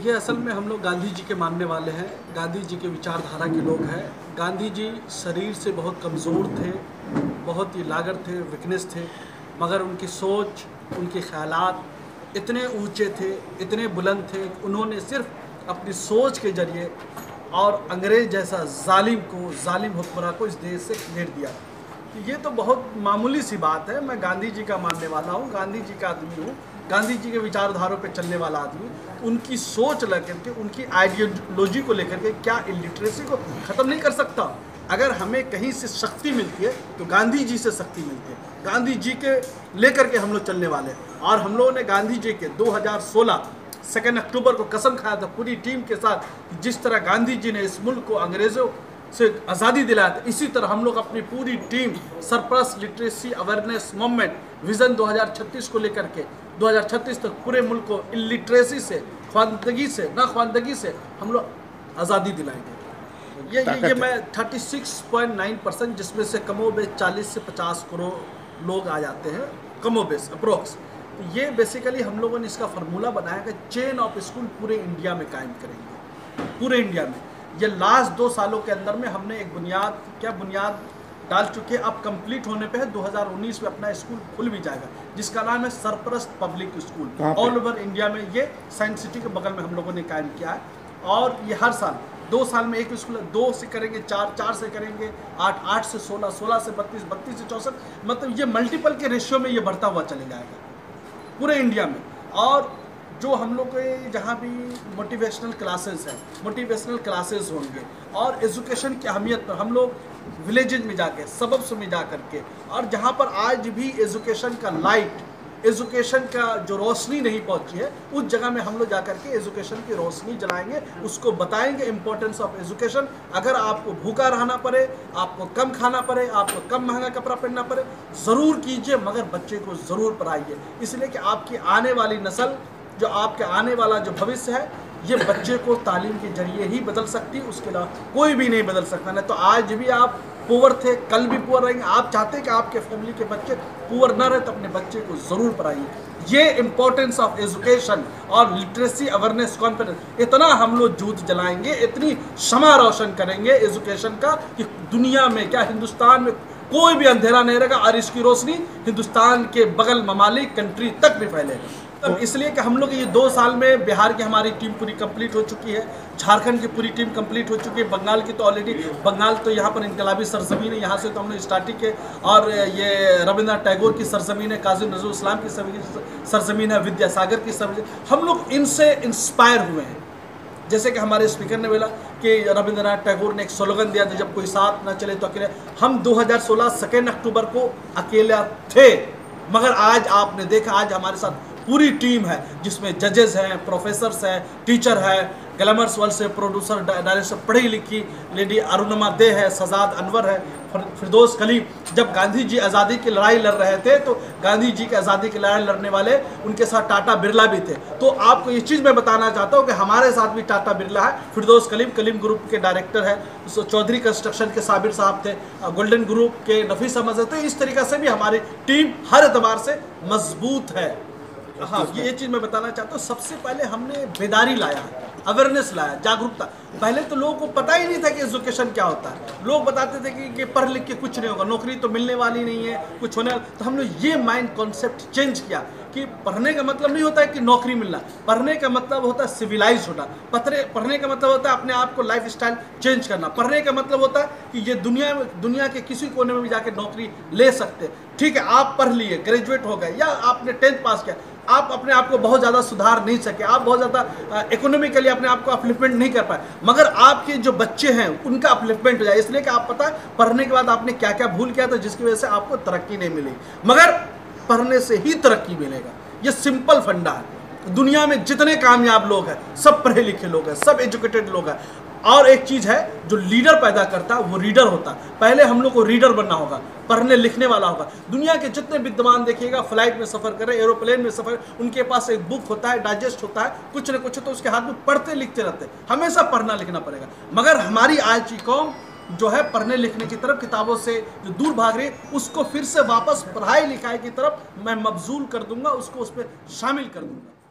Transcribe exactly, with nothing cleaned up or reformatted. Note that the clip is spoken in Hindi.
देखिए, असल में हम लोग गांधी जी के मानने वाले हैं, गांधी जी के विचारधारा के लोग हैं। गांधी जी शरीर से बहुत कमज़ोर थे, बहुत ही लागर थे, वीकनेस थे, मगर उनकी सोच, उनके ख़यालात इतने ऊंचे थे, इतने बुलंद थे कि उन्होंने सिर्फ अपनी सोच के ज़रिए और अंग्रेज़ जैसा जालिम को, जालिम हुक्मरान को इस देश से घेर दिया। तो ये तो बहुत मामूली सी बात है। मैं गांधी जी का मानने वाला हूँ, गांधी जी का आदमी हूँ, गांधी जी के विचारधारों पे चलने वाला आदमी। उनकी सोच लेकर के, उनकी आइडियोलॉजी को लेकर के क्या इलिटरेसी को ख़त्म नहीं कर सकता। अगर हमें कहीं से शक्ति मिलती है तो गांधी जी से शक्ति मिलती है। गांधी जी के लेकर के हम लोग चलने वाले हैं। और हम लोगों ने गांधी जी के दो हज़ार सोलह सेकेंड अक्टूबर को कसम खाया था पूरी टीम के साथ, जिस तरह गांधी जी ने इस मुल्क को अंग्रेज़ों से आज़ादी दिलाया था, इसी तरह हम लोग अपनी पूरी team surplus literacy awareness movement vision दो हज़ार छत्तीस को लेकर के दो हज़ार छत्तीस तक पूरे मुल्क को इलिटरेसी से, ख्वानदगी से, ना ख्वानदगी से हम लोग आज़ादी दिलाएंगे। ये ये, ये मैं छत्तीस पॉइंट नौ परसेंट, जिसमें से कमोबेश चालीस से पचास करोड़ लोग आ जाते हैं, कमोबेश अप्रोक्स। ये बेसिकली हम लोगों ने इसका फार्मूला बनाया कि चेन ऑफ स्कूल पूरे इंडिया में कायम करेंगे, पूरे इंडिया में। ये लास्ट दो सालों के अंदर में हमने एक बुनियाद क्या बुनियाद डाल चुके हैं। अब कंप्लीट होने पे है, दो हज़ार उन्नीस में अपना स्कूल खुल भी जाएगा, जिसका नाम है Sarparast public school. All over India में ये साइंस सिटी के बगल में हम लोगों ने कायम किया है। और ये हर साल दो साल में एक स्कूल, दो से करेंगे चार, चार से करेंगे आठ, आठ से सोलह, सोलह से बत्तीस, बत्तीस से चौंसठ, मतलब ये मल्टीपल के रेशियो में ये बढ़ता हुआ चले जाएगा पूरे इंडिया में। और जो हम लोग के जहाँ भी मोटिवेशनल क्लासेस हैं, मोटिवेशनल क्लासेस होंगे, और एजुकेशन की अहमियत पर हम लोग विलेजेज में जाके, सबब्स में जा कर के, और जहाँ पर आज भी एजुकेशन का लाइट, एजुकेशन का जो रोशनी नहीं पहुँची है, उस जगह में हम लोग जा कर के एजुकेशन की रोशनी जलाएंगे, उसको बताएंगे इम्पोर्टेंस ऑफ एजुकेशन। अगर आपको भूखा रहना पड़े, आपको कम खाना पड़े, आपको कम महंगा कपड़ा पहनना पड़े, ज़रूर कीजिए, मगर बच्चे को ज़रूर पढ़ाइए। इसलिए कि आपकी आने वाली नस्ल, जो आपके आने वाला जो भविष्य है, ये बच्चे को तालीम के जरिए ही बदल सकती है, उसके अलावा कोई भी नहीं बदल सकता। नहीं तो आज भी आप पुअर थे, कल भी पुअर रहेंगे। आप चाहते हैं कि आपके फैमिली के बच्चे पुअर ना रहे, तो अपने बच्चे को ज़रूर पढ़ाइए। ये इम्पोर्टेंस ऑफ एजुकेशन और लिटरेसी अवेयरनेस कॉन्फिडेंस, इतना हम लोग जूत जलाएंगे, इतनी शमा रोशन करेंगे एजुकेशन का कि दुनिया में क्या, हिंदुस्तान में कोई भी अंधेरा नहीं रहेगा, और इसकी रोशनी हिंदुस्तान के बगल ममालिक कंट्री तक भी फैलेगा। तब इसलिए कि हम लोग ये दो साल में बिहार की हमारी टीम पूरी कंप्लीट हो चुकी है, झारखंड की पूरी टीम कंप्लीट हो चुकी है, बंगाल की तो ऑलरेडी, बंगाल तो यहाँ पर इनकलाबी सरजमीन है, यहाँ से तो हमने स्टार्टिंग के, और ये रविंद्रनाथ टैगोर की सरजमीन है, काजी नजरुल इस्लाम की सरजमीन है, विद्यासागर की सरजमीन। हम लोग इनसे इंस्पायर हुए हैं। जैसे कि हमारे स्पीकर ने बोला कि रविंद्रनाथ टैगोर ने एक स्लोगन दिया था, जब कोई साथ ना चले तो अकेले। हम दो हज़ार सोलह सेकेंड अक्टूबर को अकेला थे, मगर आज आपने देखा, आज हमारे साथ पूरी टीम है, जिसमें जजेस हैं, प्रोफेसर्स हैं, टीचर है, ग्लैमर्स वर्ल्ड से प्रोड्यूसर, डायरेक्टर, पढ़ी लिखी लेडी अरुणिमा दे है, सजाद अनवर है, फिरदौस कलीम। जब गांधी जी आज़ादी की लड़ाई लड़ रहे थे, तो गांधी जी की आज़ादी की लड़ाई लड़ने वाले उनके साथ टाटा बिरला भी थे। तो आपको ये चीज़ मैं बताना चाहता हूँ कि हमारे साथ भी टाटा बिरला है, फिरदौस कलीम, कलीम ग्रुप के डायरेक्टर है, चौधरी कंस्ट्रक्शन के साबिर साहब थे, गोल्डन ग्रुप के नफीस अहमद है। तो इस तरीक़े से भी हमारी टीम हर एतबार से मजबूत है। हाँ, ये चीज़ मैं बताना चाहता हूँ। सबसे पहले हमने बेदारी लाया, अवेयरनेस लाया, जागरूकता। पहले तो लोगों को पता ही नहीं था कि एजुकेशन क्या होता है। लोग बताते थे कि, कि पढ़ लिख के कुछ नहीं होगा, नौकरी तो मिलने वाली नहीं है, कुछ होने। तो हम लोग ये माइंड कॉन्सेप्ट चेंज किया कि पढ़ने का मतलब नहीं होता है कि नौकरी मिलना, पढ़ने का मतलब होता है सिविलाइज होना। पढ़ने पढ़ने का मतलब होता है अपने आप को लाइफ स्टाइल चेंज करना। पढ़ने का मतलब होता है कि ये दुनिया में, दुनिया के किसी कोने में भी जाके नौकरी ले सकते। ठीक है, आप पढ़ लिए, ग्रेजुएट हो गए, या आपने टेंथ पास किया, आप अपने आप को बहुत ज़्यादा सुधार नहीं सके, आप बहुत ज़्यादा इकोनॉमिकली अपने आप को अपलिफ्टमेंट नहीं कर पाए, मगर आपके जो बच्चे हैं उनका अपलिफ्टमेंट हो जाए। इसलिए कि आप पता है पढ़ने के बाद आपने क्या क्या भूल किया था, जिसकी वजह से आपको तरक्की नहीं मिली, मगर पढ़ने से ही तरक्की मिलेगा। ये सिंपल फंडा है। दुनिया में जितने कामयाब लोग हैं, सब पढ़े लिखे लोग हैं, सब एजुकेटेड लोग हैं। और एक चीज़ है, जो लीडर पैदा करता है वो रीडर होता है। पहले हम लोग को रीडर बनना होगा, पढ़ने लिखने वाला होगा। दुनिया के जितने विद्वान देखिएगा, फ्लाइट में सफ़र करें, एरोप्लेन में सफ़र, उनके पास एक बुक होता है, डाइजेस्ट होता है, कुछ न कुछ तो उसके हाथ में पढ़ते लिखते रहते। हमेशा पढ़ना लिखना पड़ेगा। मगर हमारी आज की कौम जो है पढ़ने लिखने की तरफ, किताबों से जो दूर भाग रही, उसको फिर से वापस पढ़ाई लिखाई की तरफ मैं मबजूल कर दूंगा, उसको उस पर शामिल कर दूंगा।